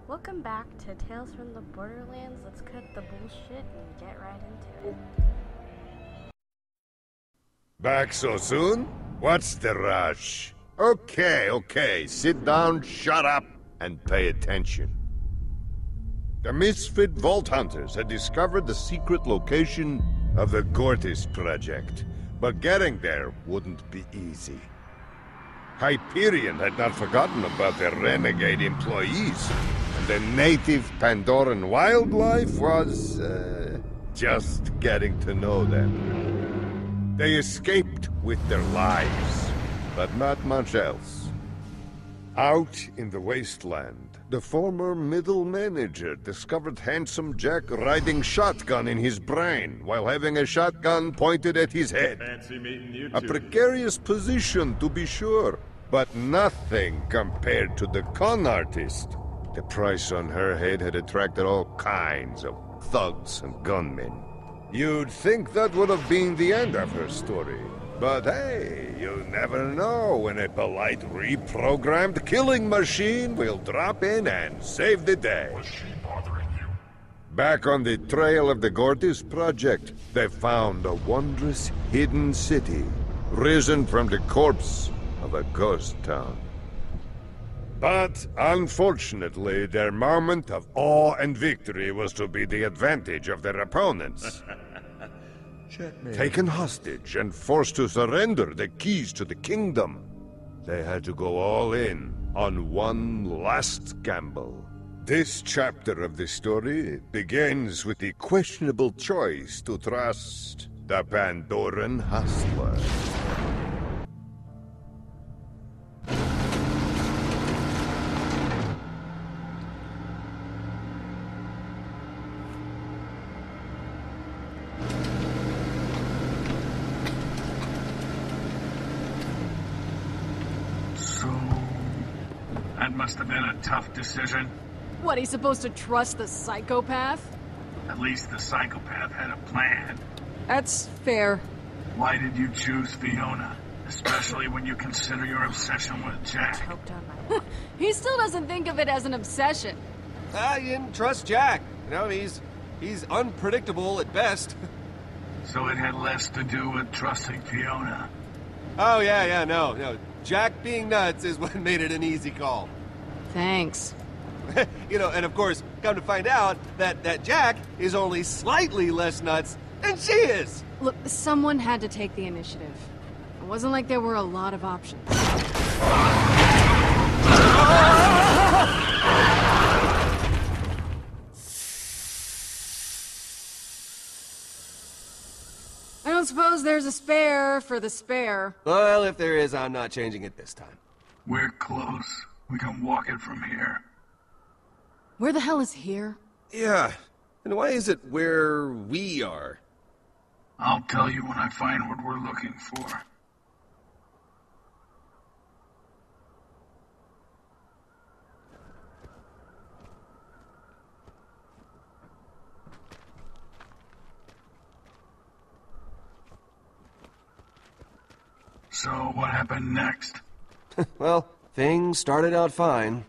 Welcome back to Tales from the Borderlands. Let's cut the bullshit and get right into it. Back so soon? What's the rush? Okay, sit down, shut up, and pay attention. The Misfit Vault Hunters had discovered the secret location of the Gortys Project, but getting there wouldn't be easy. Hyperion had not forgotten about their renegade employees, and the native Pandoran wildlife was, just getting to know them. They escaped with their lives, but not much else. Out in the wasteland, the former middle manager discovered Handsome Jack riding shotgun in his brain while having a shotgun pointed at his head. Fancy meeting you two. A precarious position, to be sure, but nothing compared to the con artist. The price on her head had attracted all kinds of thugs and gunmen. You'd think that would have been the end of her story. But hey, you never know when a polite reprogrammed killing machine will drop in and save the day. Was she bothering you? Back on the trail of the Gortys Project, they found a wondrous hidden city, risen from the corpse of a ghost town. But unfortunately, their moment of awe and victory was to be the advantage of their opponents. Taken hostage and forced to surrender the keys to the kingdom, they had to go all in on one last gamble. This chapter of the story begins with the questionable choice to trust the Pandoran hustler. That must have been a tough decision. What, he's supposed to trust the psychopath? At least the psychopath had a plan. That's fair. Why did you choose Fiona? Especially when you consider your obsession with Jack. Choked on my... He still doesn't think of it as an obsession. I didn't trust Jack. You know, he's unpredictable at best. So it had less to do with trusting Fiona. Oh, yeah, no. Jack being nuts is what made it an easy call. Thanks. You know, and of course, come to find out that Jack is only slightly less nuts than she is. Look, someone had to take the initiative. It wasn't like there were a lot of options. I don't suppose there's a spare for the spare. Well, if there is, I'm not changing it this time. We're close. We can walk it from here. Where the hell is here? Yeah, and why is it where we are? I'll tell you when I find what we're looking for. So, what happened next? Well, things started out fine.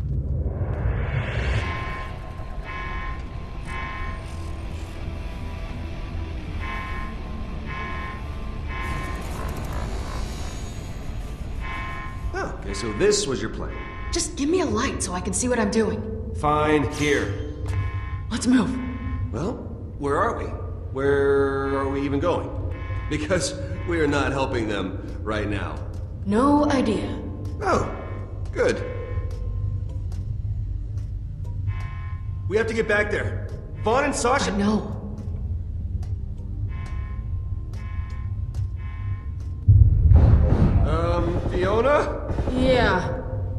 Okay, so this was your plan. Just give me a light so I can see what I'm doing. Fine, here. Let's move. Well, where are we? Where are we even going? Because we are not helping them right now. No idea. Oh, good. We have to get back there. Vaughn and Sasha... No. Fiona? Yeah.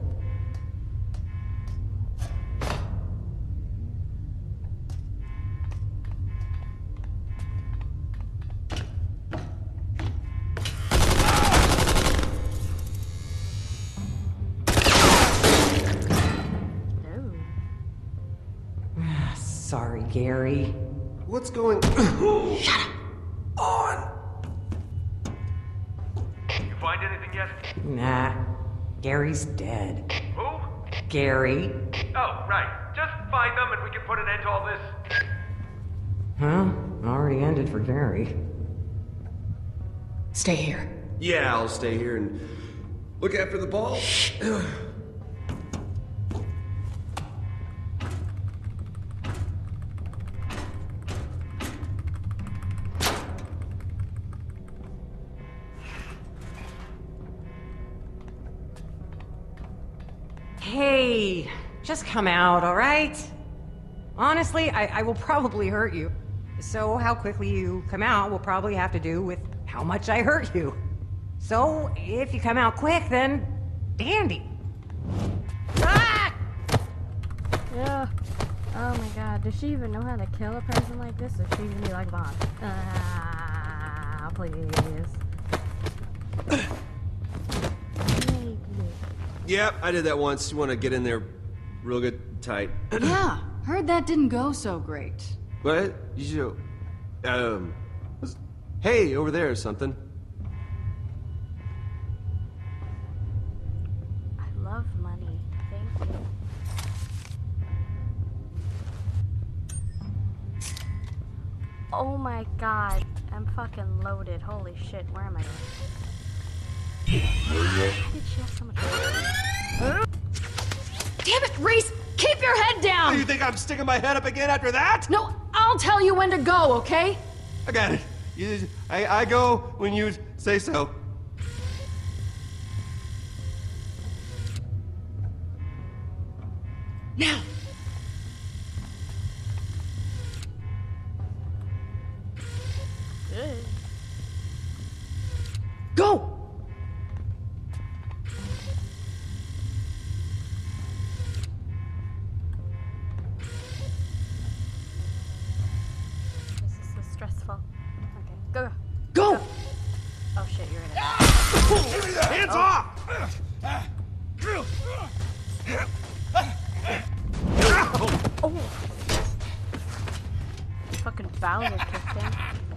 Sorry, Gary. What's going on? You find anything yet? Nah. Gary's dead. Who? Gary. Oh, right. Just find them and we can put an end to all this. Well, already ended for Gary. Stay here. Yeah, I'll stay here and look after the ball. Hey, just come out, all right? Honestly, I will probably hurt you. So how quickly you come out will probably have to do with how much I hurt you. So if you come out quick, then dandy. Ah! Yeah. Oh my god, does she even know how to kill a person like this? Or is she gonna be like Bond? Ah, please. Yep, I did that once. You want to get in there real good, tight. Yeah, heard that didn't go so great. What? You should, hey, over there or something. I love money. Thank you. Oh my god, I'm fucking loaded. Holy shit, where am I going? Did she have so much money? Damn it, Reese! Keep your head down! You think I'm sticking my head up again after that? No, I'll tell you when to go, okay? I got it. I go when you say so. Now! Good. Go! This is so stressful. Okay, go. Go! Oh shit, you're in it. Hands off! Oh! Fucking Bowser kicked in.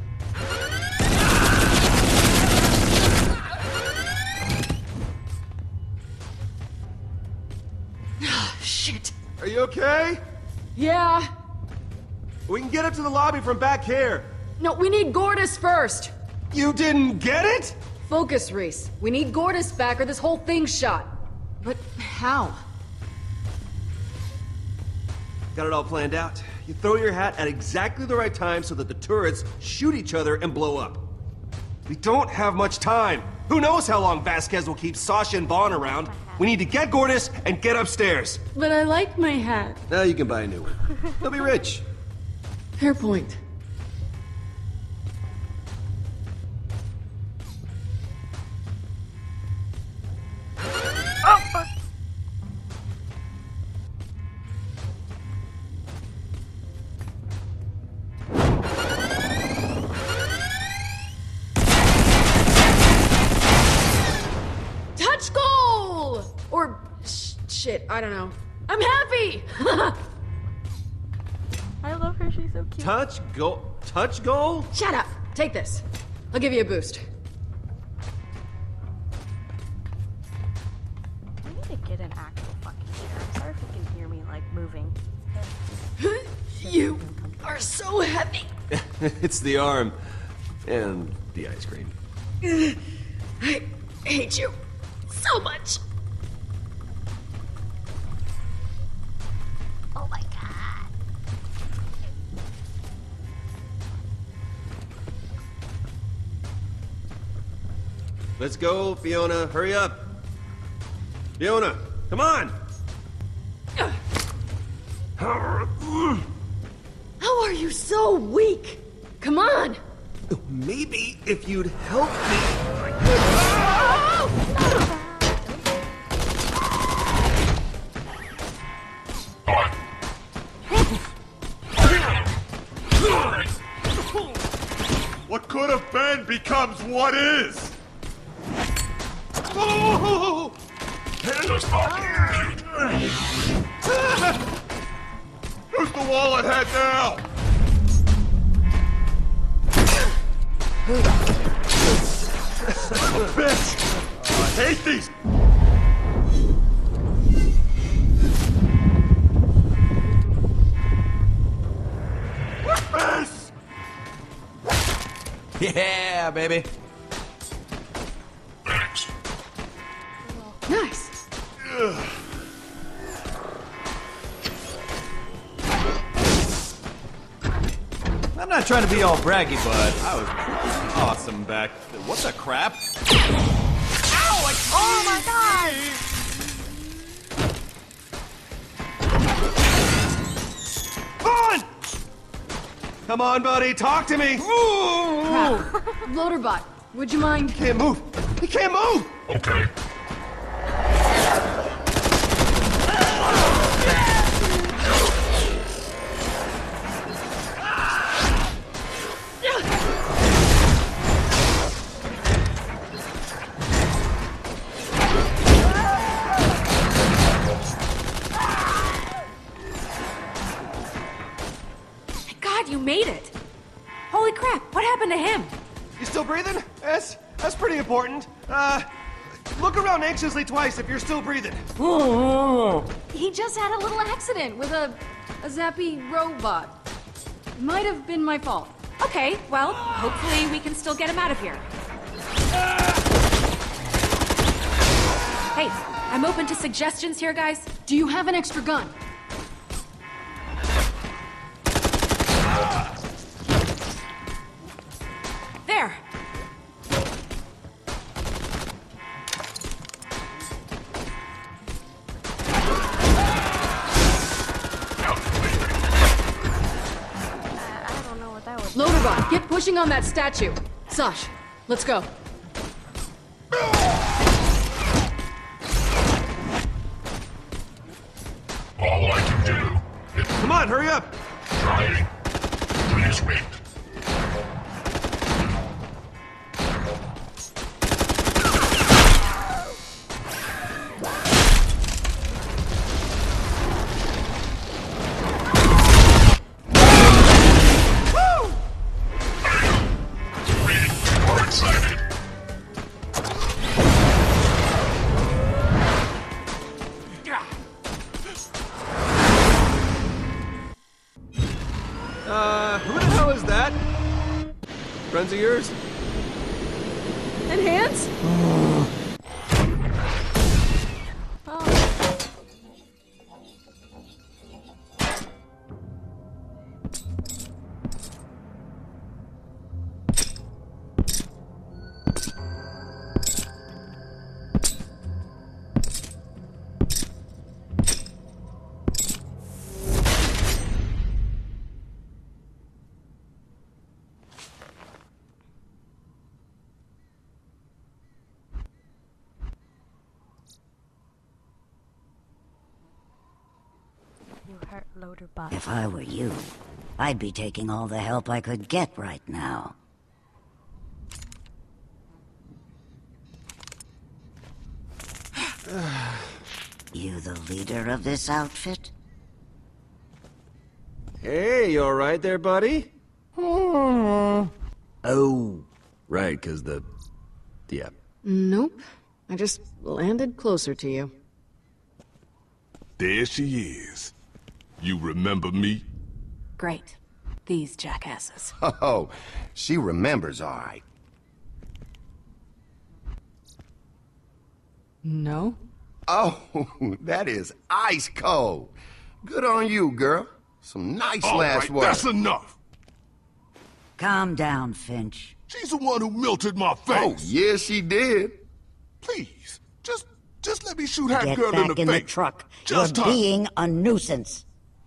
Shit! Are you okay? Yeah. We can get up to the lobby from back here. No, we need Gordis first. You didn't get it? Focus, Reese. We need Gordis back or this whole thing's shot. But how? Got it all planned out. You throw your hat at exactly the right time so that the turrets shoot each other and blow up. We don't have much time. Who knows how long Vasquez will keep Sasha and Vaughn around? We need to get Gordis and get upstairs. But I like my hat. Now you can buy a new one. They'll be rich. Fair point. Touch goal! Or shit, I don't know. I'm happy! I love her, she's so cute. Touch goal? Touch goal? Shut up! Take this. I'll give you a boost. I need to get an actual fucking chair. I'm sorry if you can hear me, like, moving. You are so heavy. It's the arm. And the ice cream. I hate you so much. Oh my god. Let's go, Fiona. Hurry up. Fiona, come on. How are you so weak? Come on. Maybe if you'd help me. What could have been becomes what is! Oh! Who's the wallet head now? Bitch! I hate these! Yeah, baby. Thanks. Nice. I'm not trying to be all braggy, but I was pretty awesome back. What the crap? Ow! Oh my god! Vaughn! Come on, buddy, talk to me. Crap. Loaderbot, would you mind? Can't move. He can't move. Okay. God, you made it! Holy crap, what happened to him? You still breathing? That's pretty important. Look around anxiously twice if you're still breathing. He just had a little accident with a zappy robot. Might have been my fault. Okay, well, hopefully we can still get him out of here. Hey, I'm open to suggestions here, guys. Do you have an extra gun? There! I don't know what that was. Loaderbot, get pushing on that statue. Sash, let's go. All I can do is Come on, hurry up. trying. Please wait. Way too excited. Who the hell is that? Friends of yours? And hands? You hurt Loaderbot. If I were you, I'd be taking all the help I could get right now. You the leader of this outfit? Hey, you alright there, buddy? Oh. Right, cause yeah. Nope. I just landed closer to you. There she is. You remember me? Great. These jackasses. Oh, she remembers, all right. No? Oh, that is ice cold. Good on you, girl. Some nice All last right, words. that's enough. Calm down, Finch. She's the one who melted my face. Oh, yes, she did. Please, just let me shoot that Get girl back in the face. truck. Just You're her. being a nuisance.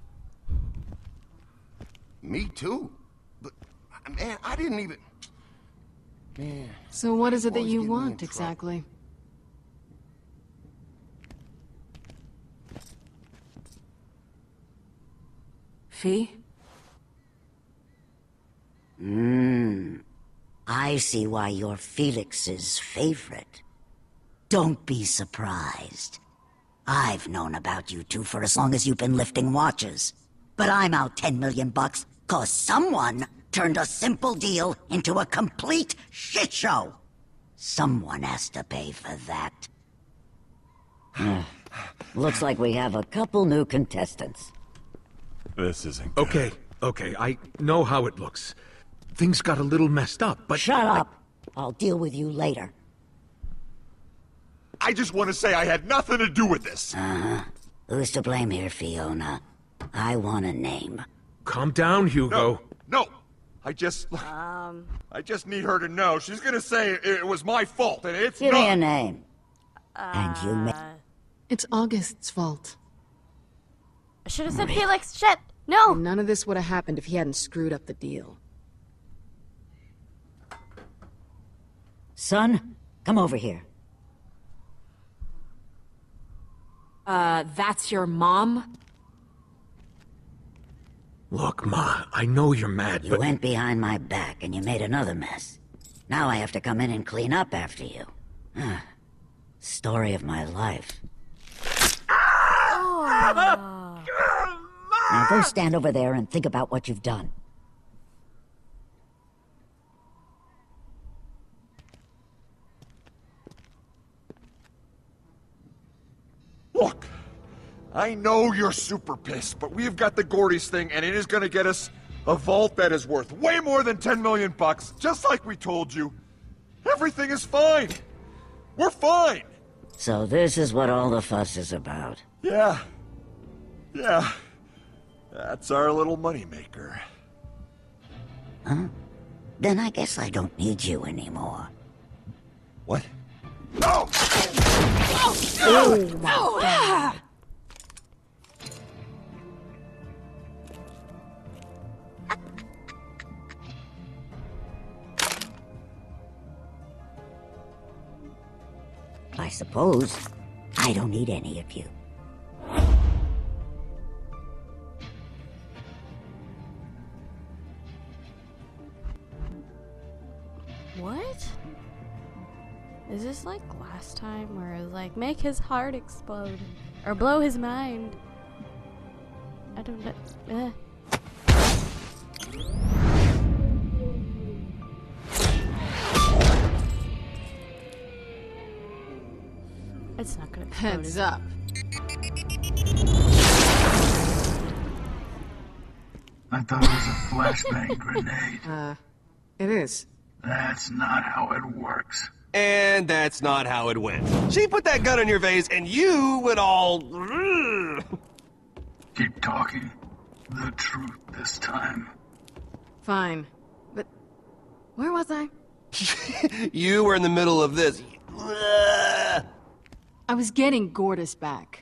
Me too. But, man, I didn't even... Man. So what is it that Always you get me in want, trouble. exactly? Fee? I see why you're Felix's favorite. Don't be surprised. I've known about you two for as long as you've been lifting watches. But I'm out 10 million bucks cause someone turned a simple deal into a complete shit show. Someone has to pay for that. Looks like we have a couple new contestants. This isn't good. Okay, I know how it looks. things got a little messed up, but... Shut up! I'll deal with you later. I just want to say I had nothing to do with this. Uh-huh. Who's to blame here, Fiona? I want a name. Calm down, Hugo. No! I just need her to know. She's gonna say it was my fault, and it's Give not. me a name. And you may... It's August's fault. I should have said Felix. Shit! No! And none of this would have happened if he hadn't screwed up the deal. Son, come over here. That's your mom? Look, Ma, I know you're mad, You but... went behind my back and you made another mess. Now I have to come in and clean up after you. Story of my life. Oh. Now go stand over there and think about what you've done. Look, I know you're super pissed, but we've got the Gordy's thing, and it is gonna get us a vault that is worth way more than 10 million bucks, just like we told you. Everything is fine. We're fine. So this is what all the fuss is about. Yeah. Yeah. That's our little moneymaker. Huh? Then I guess I don't need you anymore. What? No! Oh my God. I suppose I don't need any of you. What? Is this like last time where it was like, make his heart explode? Or blow his mind? I don't know. It's not gonna explode. Heads up. I thought it was a flashbang grenade. It is. That's not how it works. And that's not how it went. She put that gun in your face, and you went all... Keep talking. The truth this time. Fine. But where was I? You were in the middle of this. I was getting Gortys back.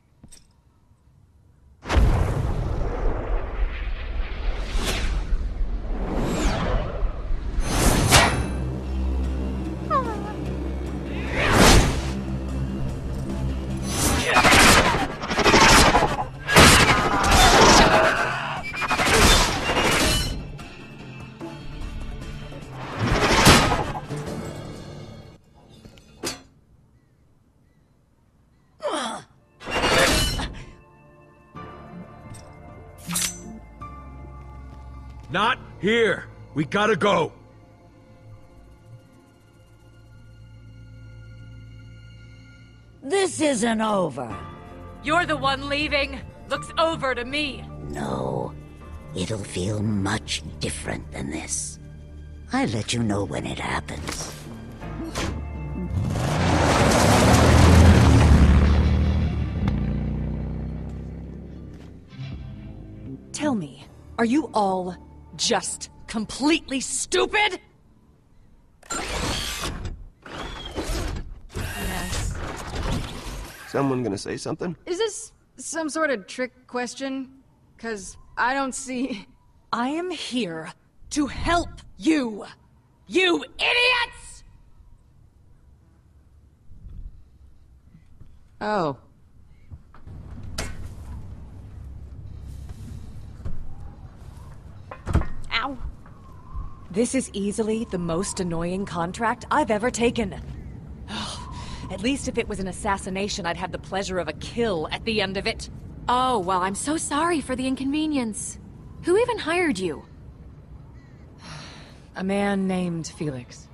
Not here. We gotta go. This isn't over. You're the one leaving. Looks over to me. No, it'll feel much different than this. I'll let you know when it happens. Tell me, are you all just completely stupid? Yes. Someone gonna say something? Is this some sort of trick question? 'Cause I don't see... I am here to help you. You idiots! Oh. Ow. This is easily the most annoying contract I've ever taken. At least if it was an assassination, I'd have the pleasure of a kill at the end of it. Oh, well, I'm so sorry for the inconvenience. Who even hired you? A man named Felix.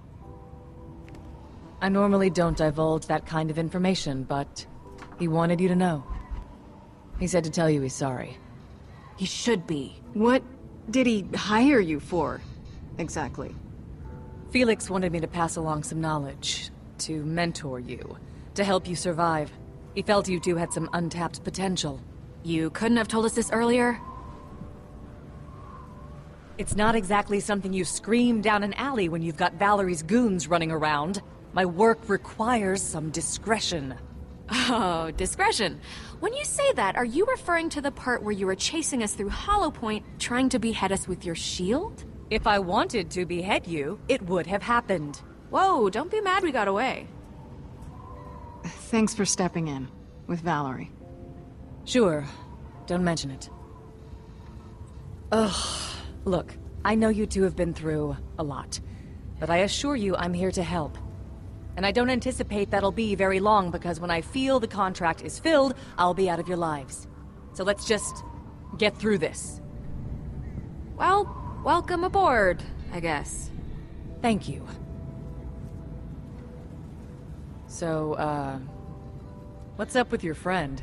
I normally don't divulge that kind of information, but he wanted you to know. He said to tell you he's sorry. He should be. What did he hire you for? exactly? Felix wanted me to pass along some knowledge, to mentor you, to help you survive. He felt you two had some untapped potential. You couldn't have told us this earlier? It's not exactly something you scream down an alley when you've got Valerie's goons running around. My work requires some discretion. Oh, discretion. When you say that, are you referring to the part where you were chasing us through Hollow Point, trying to behead us with your shield? If I wanted to behead you, it would have happened. Whoa, don't be mad we got away. Thanks for stepping in, with Valerie. Sure. Don't mention it. Ugh. Look, I know you two have been through a lot, but I assure you I'm here to help. And I don't anticipate that'll be very long, because when I feel the contract is filled, I'll be out of your lives. So let's just get through this. Well, welcome aboard, I guess. Thank you. So, what's up with your friend?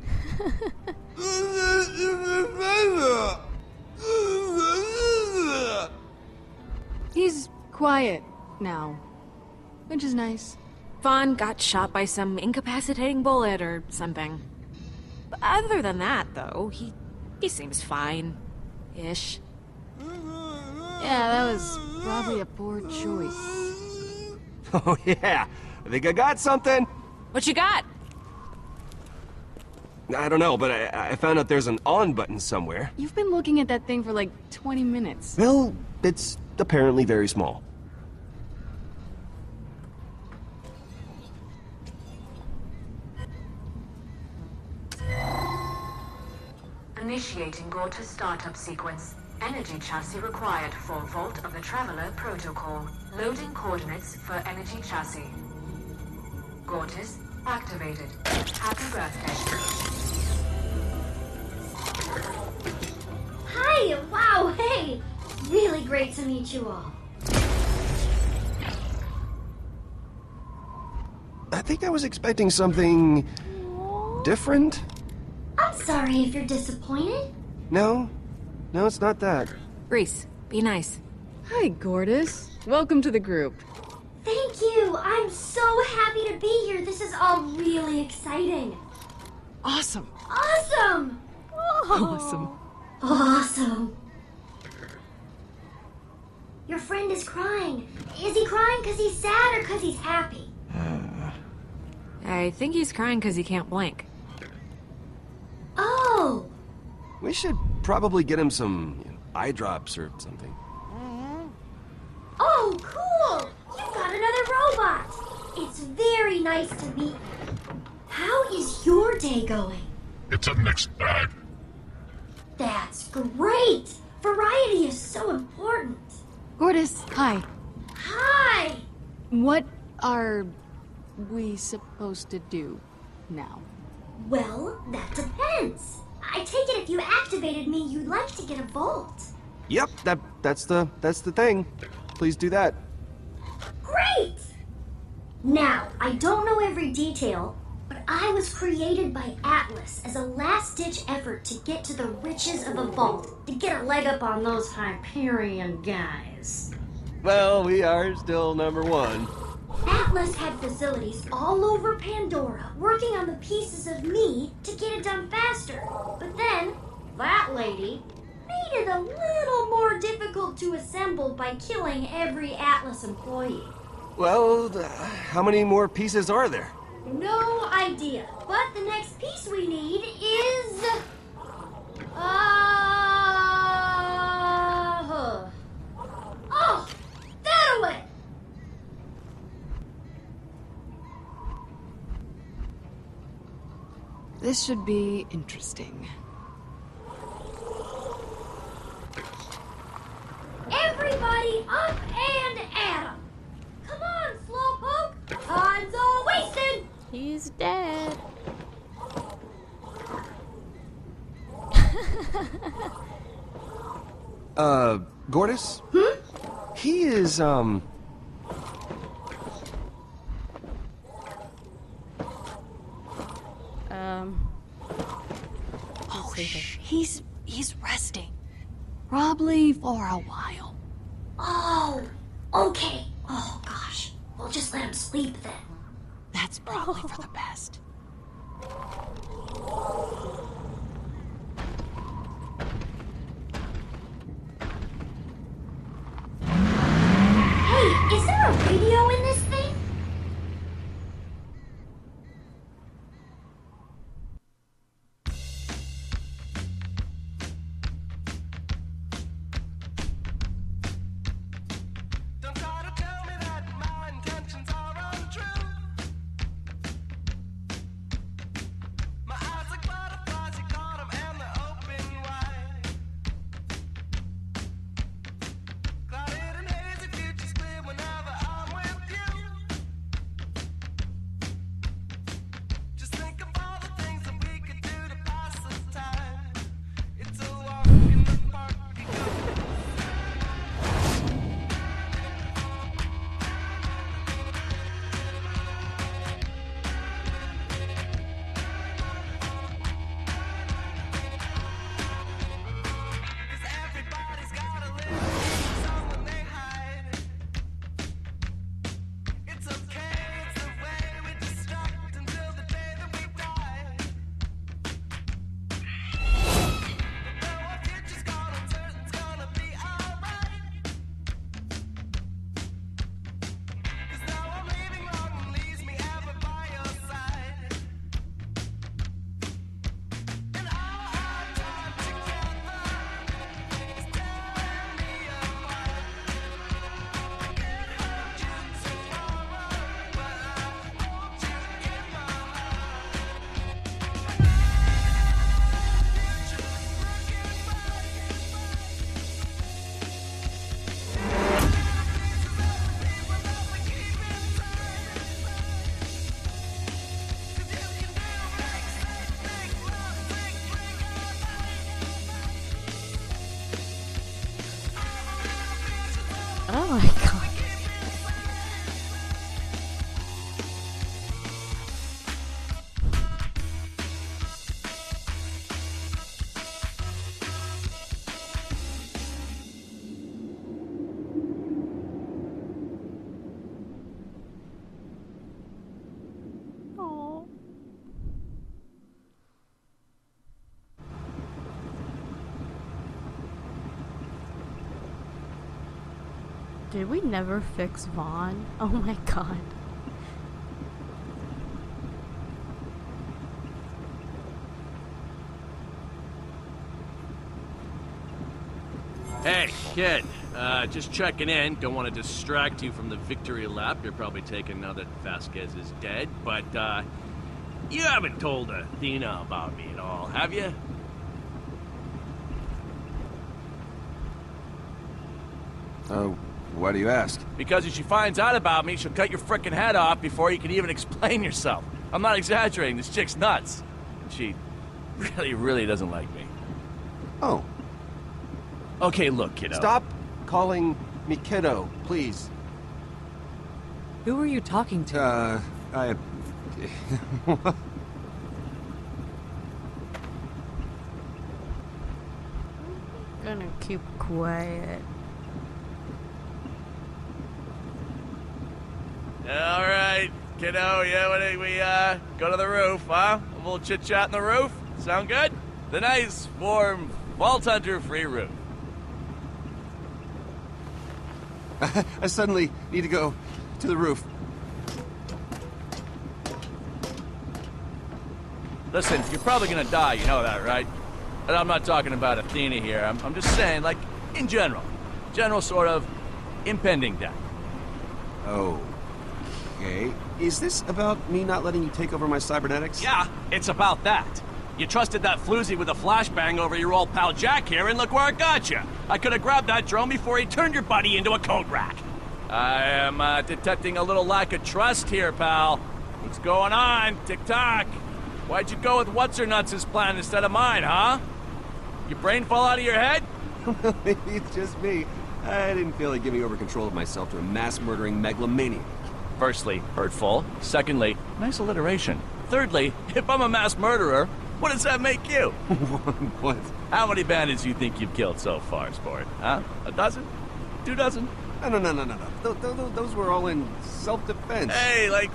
He's quiet now, which is nice. Vaughn got shot by some incapacitating bullet or something. But other than that, though, he seems fine-ish. Yeah, that was probably a poor choice. Oh yeah, I think I got something. What you got? I don't know, but I found out there's an on button somewhere. You've been looking at that thing for like 20 minutes. Well, it's apparently very small. Initiating Gortys startup sequence. Energy chassis required for Vault of the Traveler protocol. Loading coordinates for energy chassis. Gortys activated. Happy birthday. Hi! Wow, hey! Really great to meet you all. I think I was expecting something different. I'm sorry if you're disappointed. No, it's not that. Reese, be nice. Hi, Gortys. Welcome to the group. Thank you! I'm so happy to be here. This is all really exciting. Awesome. Awesome! Awesome. Awesome. Your friend is crying. Is he crying because he's sad or because he's happy? I think he's crying because he can't blink. Oh! We should probably get him some eye drops or something. Oh, cool! You've got another robot! It's very nice to meet you. How is your day going? It's a mixed bag. That's great! Variety is so important. Gortys, hi. Hi! What are we supposed to do now? Well, that depends. I take it if you activated me, you'd like to get a vault. Yep, that's the thing. Please do that. Great! Now, I don't know every detail, but I was created by Atlas as a last-ditch effort to get to the riches of a vault, to get a leg up on those Hyperion guys. Well, we are still number one. Atlas had facilities all over Pandora, working on the pieces of me to get it done faster. But then, that lady made it a little more difficult to assemble by killing every Atlas employee. Well, how many more pieces are there? No idea, but the next piece we need is... Oh, that away! This should be interesting. Everybody up and at 'em! Come on, Slowpoke! Time's all wasted! He's dead. Gortys? He is, Oh, he's resting. Probably for a while. Oh, okay. Oh, gosh. We'll just let him sleep then. That's probably for the best. Hey, is there a radio in this thing? Oh my god. Oh. Did we never fix Vaughn? Oh my god. Hey, kid. Just checking in. Don't want to distract you from the victory lap you're probably taking now that Vasquez is dead, but, you haven't told Athena about me at all, have you? Oh, why do you ask? Because if she finds out about me, she'll cut your frickin' head off before you can even explain yourself. I'm not exaggerating, this chick's nuts. And she really doesn't like me. Oh. Okay, look, kiddo. Stop calling me kiddo, please. Who are you talking to? Gonna keep quiet. Alright, kiddo, yeah, what do we, go to the roof, huh? A little chit-chat on the roof? Sound good? The nice, warm, Vault Hunter-free roof. I suddenly need to go to the roof. Listen, you're probably gonna die, you know that, right? And I'm not talking about Athena here, I'm just saying, like, in general. General sort of impending death. Oh. Okay. Is this about me not letting you take over my cybernetics? Yeah, it's about that. You trusted that floozy with a flashbang over your old pal Jack here, and look where it got you. I could have grabbed that drone before he turned your buddy into a coat rack. I am detecting a little lack of trust here, pal. What's going on? Tick-tock. Why'd you go with What's-Her-Nuts' plan instead of mine, huh? Your brain fall out of your head? Maybe it's just me. I didn't feel like giving over control of myself to a mass-murdering megalomaniac. Firstly, hurtful. Secondly, nice alliteration. Thirdly, if I'm a mass murderer, what does that make you? What? How many bandits do you think you've killed so far, sport? Huh? A dozen? 2 dozen. No. Those were all in self-defense. Hey, like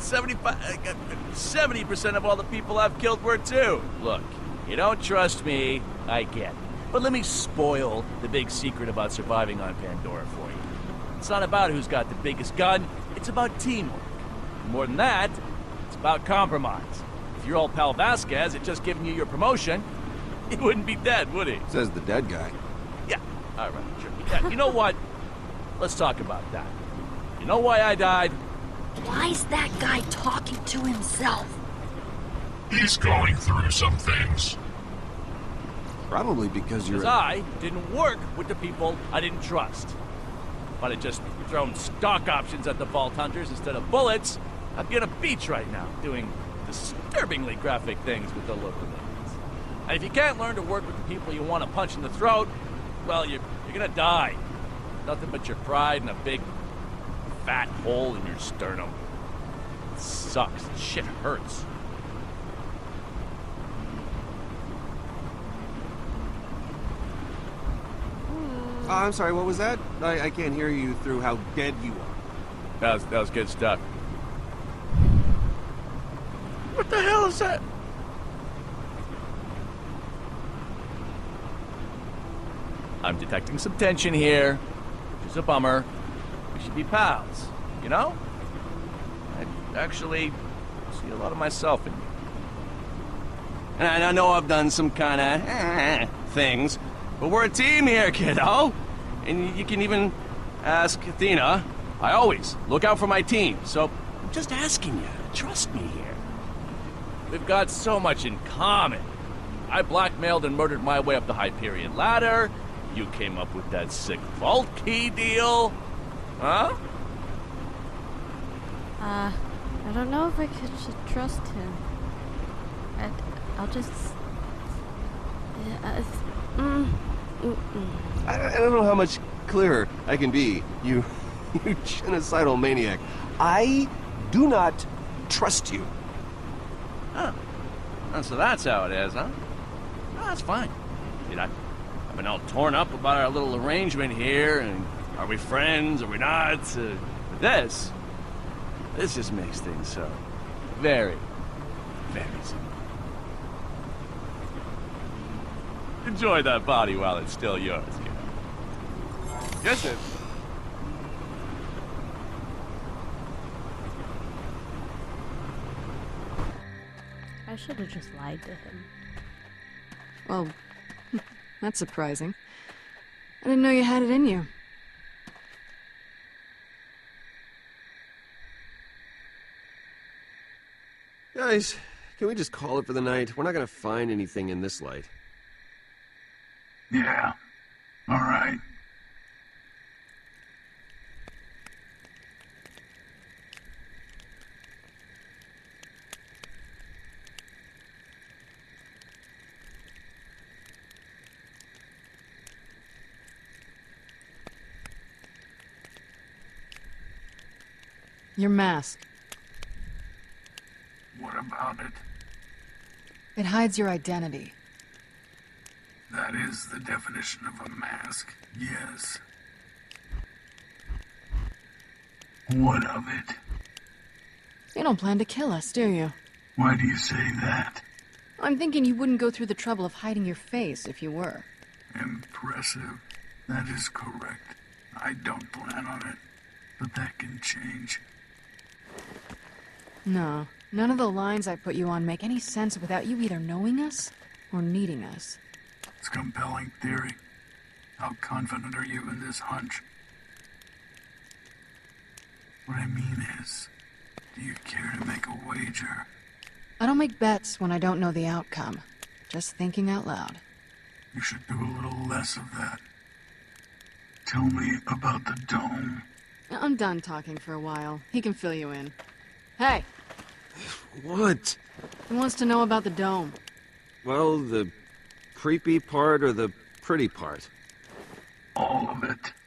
70% of all the people I've killed were too. Look, you don't trust me, I get it. But let me spoil the big secret about surviving on Pandora for you. It's not about who's got the biggest gun, it's about teamwork. More than that, it's about compromise. If your old pal Vasquez had just given you your promotion, he wouldn't be dead, would he? Says the dead guy. Yeah, alright, sure. Yeah, you know what? Let's talk about that. You know why I died? Why's that guy talking to himself? He's going through some things. Probably because you're... Because I didn't work with the people I didn't trust. If I'd have just thrown stock options at the Vault Hunters instead of bullets, I'd be on a beach right now, doing disturbingly graphic things with the local ladies. And if you can't learn to work with the people you want to punch in the throat, well, you're gonna die. Nothing but your pride and a big, fat hole in your sternum. It sucks. Shit hurts. I'm sorry, what was that? I can't hear you through how dead you are. That was good stuff. What the hell is that? I'm detecting some tension here, which is a bummer. We should be pals, you know? I actually see a lot of myself in you. And I know I've done some kind of things, but we're a team here, kiddo. And you can even ask Athena. I always look out for my team, so I'm just asking you, trust me here. We've got so much in common. I blackmailed and murdered my way up the Hyperion ladder. You came up with that sick vault key deal. Huh? I don't know if I should trust him. I'll just... I don't know how much clearer I can be, you genocidal maniac. I do not trust you. Huh. Oh, so that's how it is, huh? Oh, that's fine. See, I've been all torn up about our little arrangement here, and are we friends, are we not? But this just makes things so very, very simple. Enjoy that body while it's still yours, kiddo. Yes, sir. I should have just lied to him. Well, that's surprising. I didn't know you had it in you. Guys, can we just call it for the night? We're not gonna find anything in this light. Yeah. All right. Your mask. What about it? It hides your identity. That is the definition of a mask, yes. What of it? You don't plan to kill us, do you? Why do you say that? I'm thinking you wouldn't go through the trouble of hiding your face if you were. Impressive. That is correct. I don't plan on it, but that can change. No, none of the lines I put you on make any sense without you either knowing us or needing us. It's a compelling theory. How confident are you in this hunch? What I mean is, do you care to make a wager? I don't make bets when I don't know the outcome. Just thinking out loud. You should do a little less of that. Tell me about the dome. I'm done talking for a while. He can fill you in. Hey! What? He wants to know about the dome. Well, the creepy part or the pretty part? All of it.